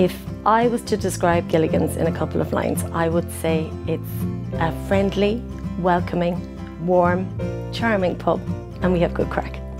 If I was to describe Gilligans in a couple of lines, I would say it's a friendly, welcoming, warm, charming pub, and we have good crack.